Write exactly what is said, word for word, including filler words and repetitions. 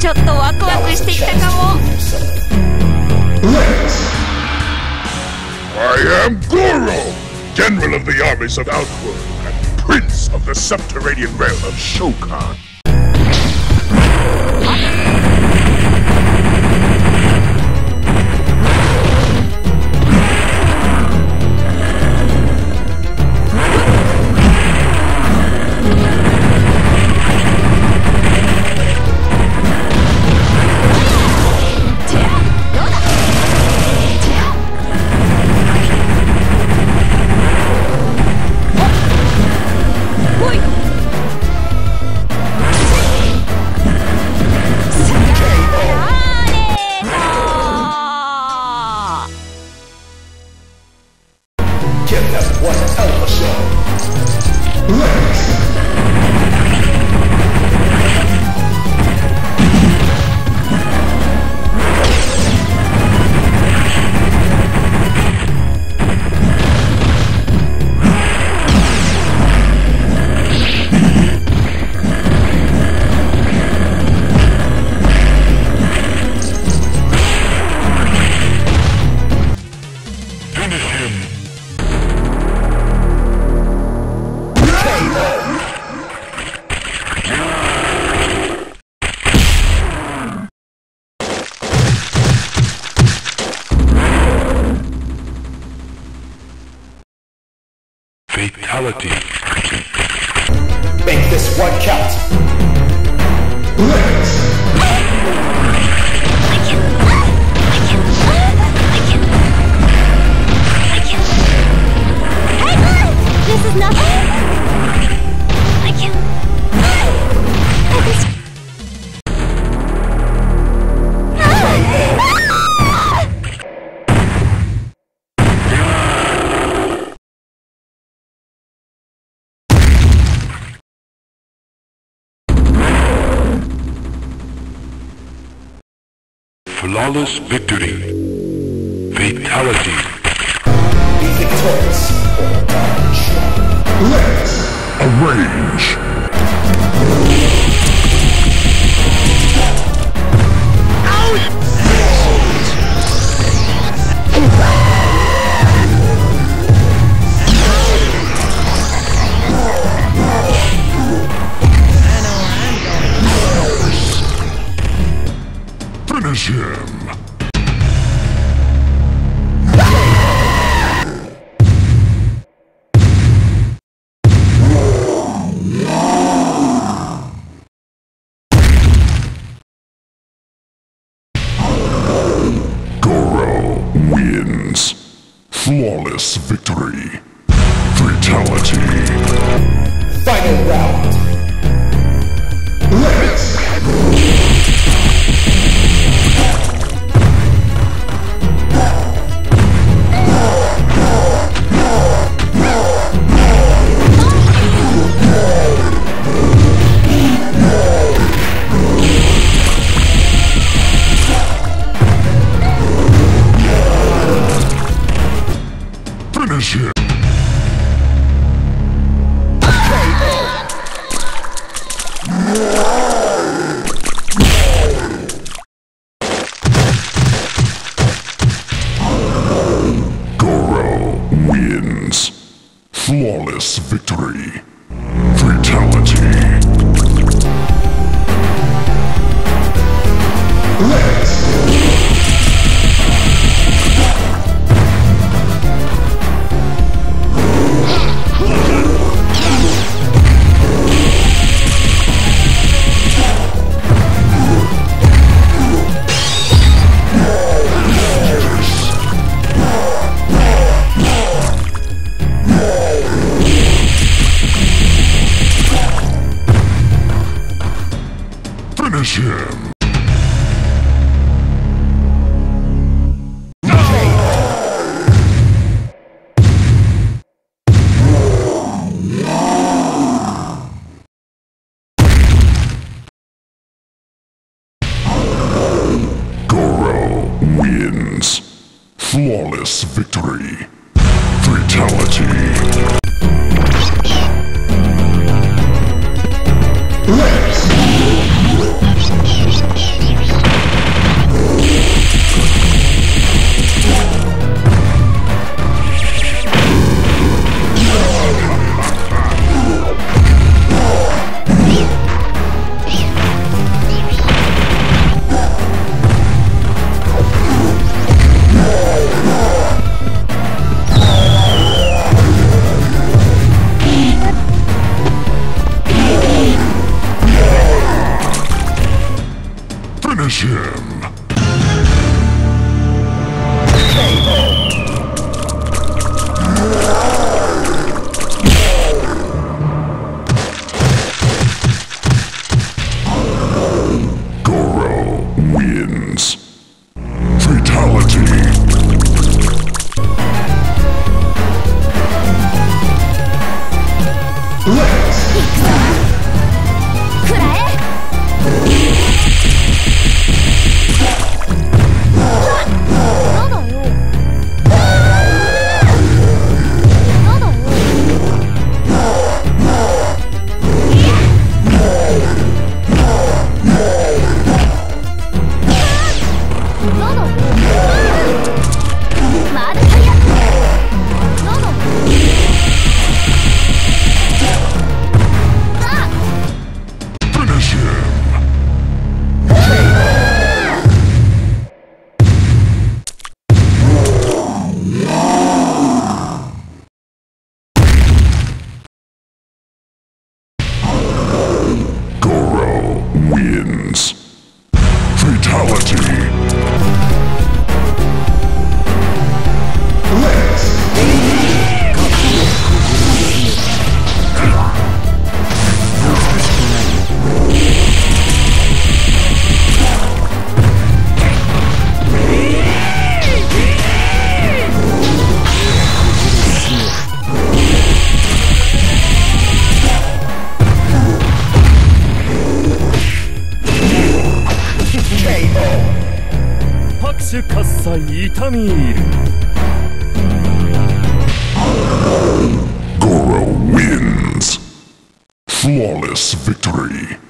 ちょっとワクワクしてきたかも。 I am Goro, General of the armies of Outworld and Prince of the subterranean realm of Shokan. Fatality. Make this one count. Let's. This is nothing. I can't. Flawless victory. Fatality. Be victorious or dodge. Let's arrange. Finish him. Wins. Flawless victory. Fatality. Final round. Let's. Finish him. Goro wins. Flawless victory. Fatality. Let's. Finish him. Goro wins. Flawless victory. Fatality. Let's. Finish him. Goro wins. Fatality. 痛み入る Goro wins. Flawless victory.